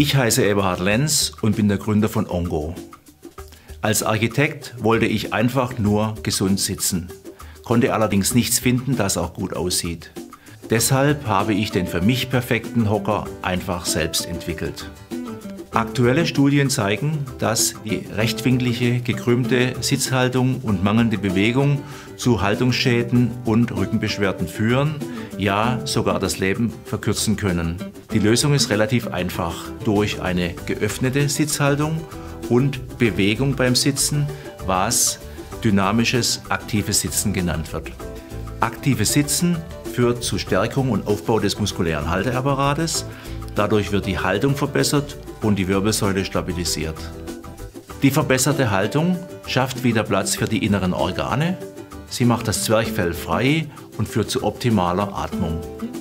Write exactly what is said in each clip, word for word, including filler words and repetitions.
Ich heiße Eberhard Lenz und bin der Gründer von ONGO. Als Architekt wollte ich einfach nur gesund sitzen, konnte allerdings nichts finden, das auch gut aussieht. Deshalb habe ich den für mich perfekten Hocker einfach selbst entwickelt. Aktuelle Studien zeigen, dass die rechtwinklige, gekrümmte Sitzhaltung und mangelnde Bewegung zu Haltungsschäden und Rückenbeschwerden führen, ja sogar das Leben verkürzen können. Die Lösung ist relativ einfach. Durch eine geöffnete Sitzhaltung und Bewegung beim Sitzen, was dynamisches, aktives Sitzen genannt wird. Aktives Sitzen führt zu Stärkung und Aufbau des muskulären Halteapparates. Dadurch wird die Haltung verbessert und die Wirbelsäule stabilisiert. Die verbesserte Haltung schafft wieder Platz für die inneren Organe. Sie macht das Zwerchfell frei und führt zu optimaler Atmung.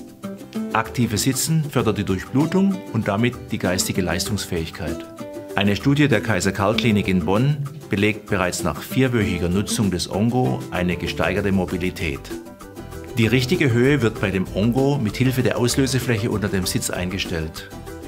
Aktives Sitzen fördert die Durchblutung und damit die geistige Leistungsfähigkeit. Eine Studie der Kaiser-Karl-Klinik in Bonn belegt bereits nach vierwöchiger Nutzung des ONGO eine gesteigerte Mobilität. Die richtige Höhe wird bei dem ONGO mit Hilfe der Auslösefläche unter dem Sitz eingestellt.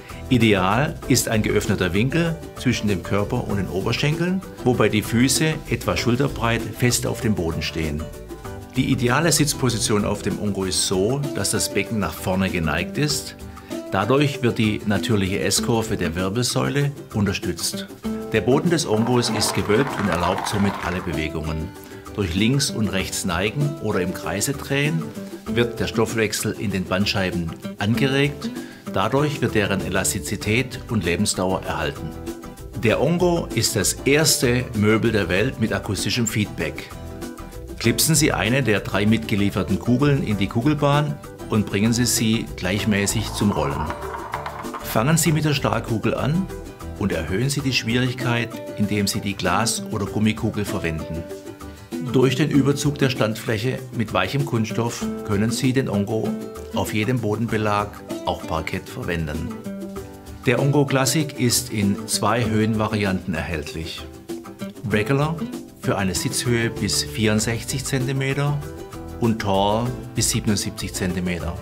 Ideal ist ein geöffneter Winkel zwischen dem Körper und den Oberschenkeln, wobei die Füße etwa schulterbreit fest auf dem Boden stehen. Die ideale Sitzposition auf dem ONGO ist so, dass das Becken nach vorne geneigt ist. Dadurch wird die natürliche S-Kurve der Wirbelsäule unterstützt. Der Boden des ONGOs ist gewölbt und erlaubt somit alle Bewegungen. Durch links und rechts neigen oder im Kreise drehen wird der Stoffwechsel in den Bandscheiben angeregt. Dadurch wird deren Elastizität und Lebensdauer erhalten. Der ONGO ist das erste Möbel der Welt mit akustischem Feedback. Klipsen Sie eine der drei mitgelieferten Kugeln in die Kugelbahn und bringen Sie sie gleichmäßig zum Rollen. Fangen Sie mit der Stahlkugel an und erhöhen Sie die Schwierigkeit, indem Sie die Glas- oder Gummikugel verwenden. Durch den Überzug der Standfläche mit weichem Kunststoff können Sie den ONGO auf jedem Bodenbelag, auch Parkett, verwenden. Der ONGO Classic ist in zwei Höhenvarianten erhältlich. Regular für eine Sitzhöhe bis vierundsechzig Zentimeter und Tall bis siebenundsiebzig Zentimeter.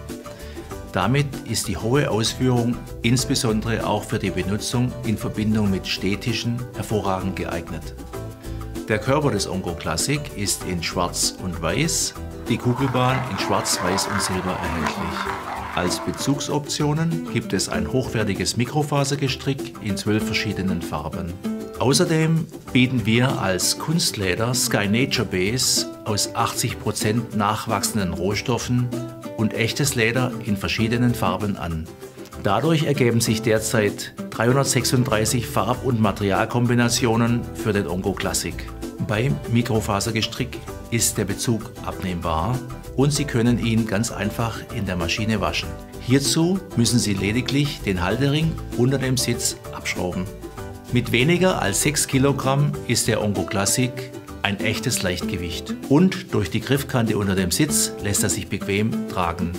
Damit ist die hohe Ausführung insbesondere auch für die Benutzung in Verbindung mit Stehtischen hervorragend geeignet. Der Körper des ONGO Classic ist in Schwarz und Weiß, die Kugelbahn in Schwarz, Weiß und Silber erhältlich. Als Bezugsoptionen gibt es ein hochwertiges Mikrofasergestrick in zwölf verschiedenen Farben. Außerdem bieten wir als Kunstleder Sky Nature Base aus achtzig Prozent nachwachsenden Rohstoffen und echtes Leder in verschiedenen Farben an. Dadurch ergeben sich derzeit dreihundertsechsunddreißig Farb- und Materialkombinationen für den ONGO Classic. Beim Mikrofasergestrick ist der Bezug abnehmbar und Sie können ihn ganz einfach in der Maschine waschen. Hierzu müssen Sie lediglich den Haltering unter dem Sitz abschrauben. Mit weniger als sechs Kilogramm ist der ONGO Classic ein echtes Leichtgewicht und durch die Griffkante unter dem Sitz lässt er sich bequem tragen.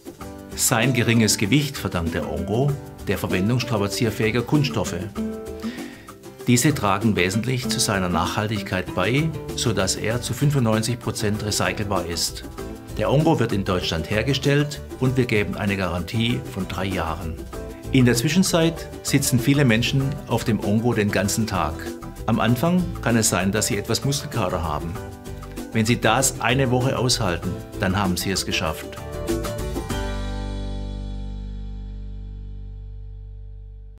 Sein geringes Gewicht verdankt der ONGO der Verwendung strapazierfähiger Kunststoffe. Diese tragen wesentlich zu seiner Nachhaltigkeit bei, sodass er zu fünfundneunzig Prozent recycelbar ist. Der ONGO wird in Deutschland hergestellt und wir geben eine Garantie von drei Jahren. In der Zwischenzeit sitzen viele Menschen auf dem ONGO den ganzen Tag. Am Anfang kann es sein, dass Sie etwas Muskelkater haben. Wenn Sie das eine Woche aushalten, dann haben Sie es geschafft.